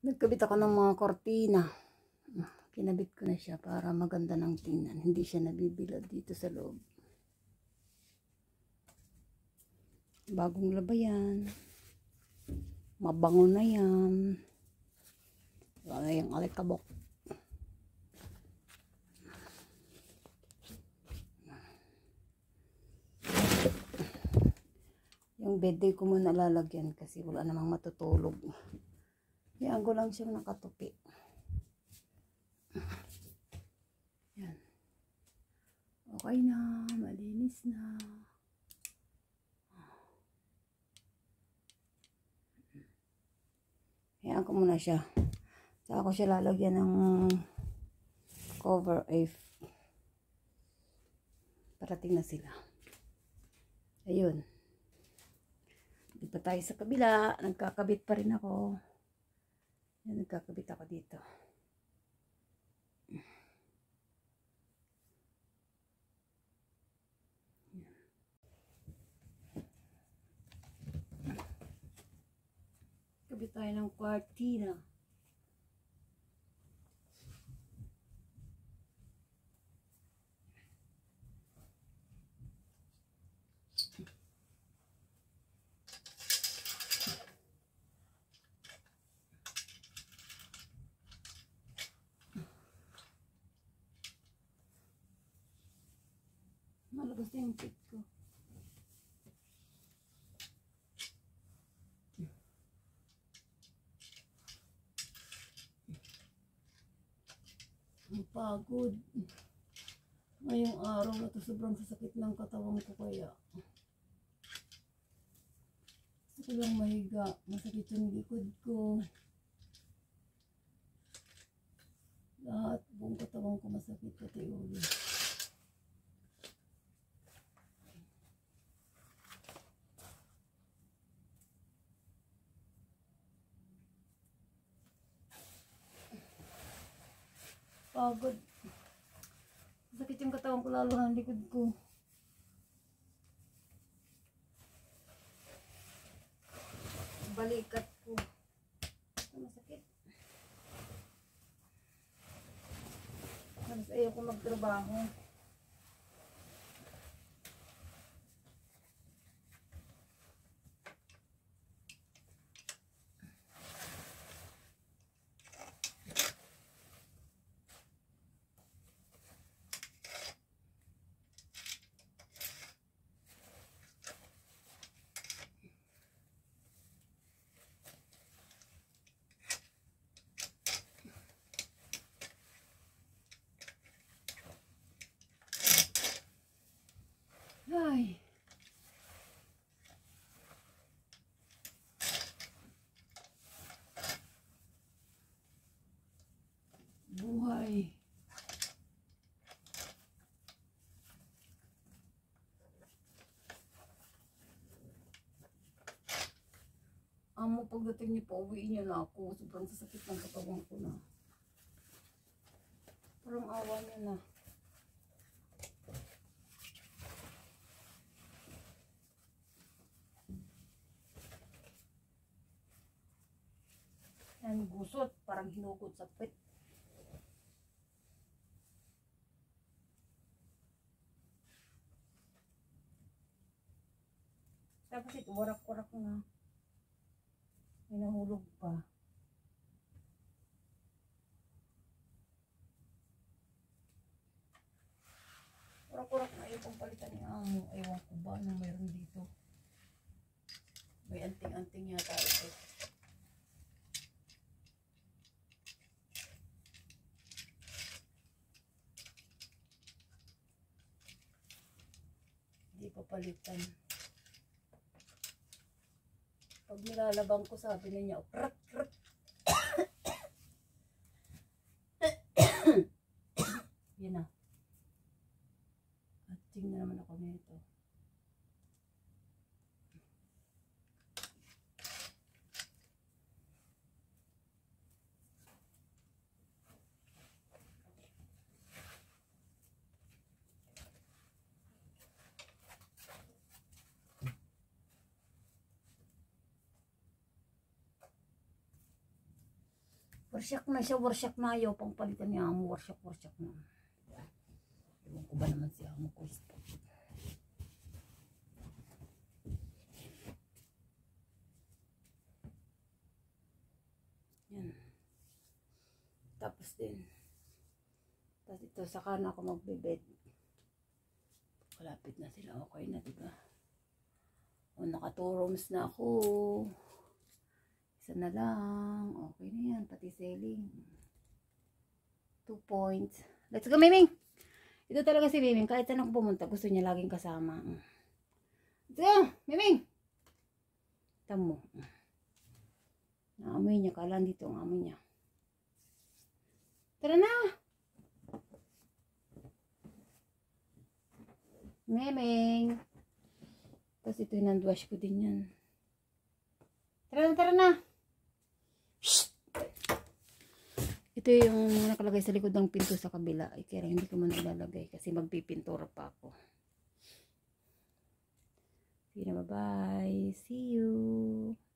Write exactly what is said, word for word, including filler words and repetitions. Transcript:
Nagkabit ako ng mga kortina. Kinabit ko na siya para maganda ng tingnan. Hindi siya nabibilad dito sa loob. Bagong labayan. Mabango na yan. Wala yung alikabok. Yung bed ko muna lalagyan kasi wala namang matutulog. Yan ko lang siyang nakatupi. Yan. Okay na. Malinis na. Yan ko muna siya. Saka ko siya lalagyan ng cover if parating na sila. Ayun. Di pa tayo sa kabila. Nagkakabit pa rin ako. Yan, nagkakabit ako dito. Kabit tayo ng kwartina. Malabas na yung pit ko. Ang pagod. Ngayong araw na to sobrang sasakit ng katawan ko kaya. Gusto ko lang mahiga. Masakit yung likod ko. Lahat buong katawan ko masakit pati ulo. Pagod. Sakit yung katawan ko lalo ng likod ko. Balikat ko. Masakit. Mas ayaw ko magtrabaho. Ay. Buhay. Amo, pagdating niyo pa, uwiin niyo na ako. Sobrang sasakit ng katawan ko na. Parang awa niya na. Yan, gusot. Parang hinukot sa pit. Tapos ito, warak-warak na. May nahulog pa. Warak-warak na yung pampalitan ni Amo. Ewan ko ba na mayroon dito. May anting-anting yata ito. Hindi papalitan. Pag nilalabang ko, sabi niya, krak, krak. Yan na. At tingnan naman ako nito. Warsyak na siya, warsyak na ayaw. Pang palitan niya amo, warsyak, warsyak na. Ewan ko ba naman si amo ko. Yan. Tapos din. Tapos ito, saka na ako magbibed. Kalapit na sila. Okay na, diba? O, naka two rooms na ako. Isa na lang. Okay na yan. Pati selling. Two points. Let's go, Miming! Ito talaga si Miming. Kahit saan ako pumunta, gusto niya laging kasama. Let's go, Miming! Tamo. Naamoy niya. Kala dito ang amoy niya. Tara na! Miming! Tapos ito yung hand-wash ko din yan. Tara na, tara na! Shhh! Ito yung nakalagay sa likod ng pinto sa kabila. Ay, kaya hindi ko man ilalagay kasi magpipintura pa ako. Sige na, bye-bye. See you!